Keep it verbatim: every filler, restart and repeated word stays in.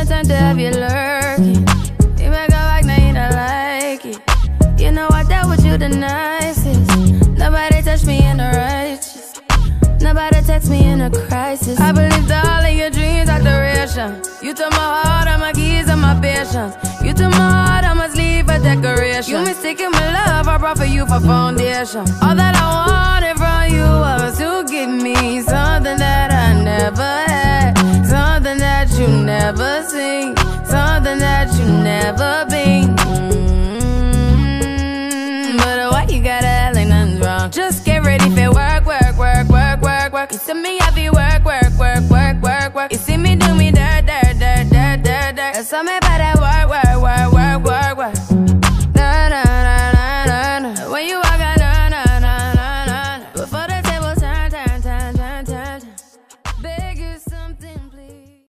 time to have you lurking. You make a back, now you don't like it. You know I dealt with you the nicest. Nobody touched me in the righteous. Nobody text me in a crisis. I believed all of your dreams are duration. You took my heart, all my keys, and my patience. You took my heart, I must leave a decoration. You mistaken my love, I brought for you for foundation. All that I wanted from you was to give me something that I never had, something that you never seen, something that you never been.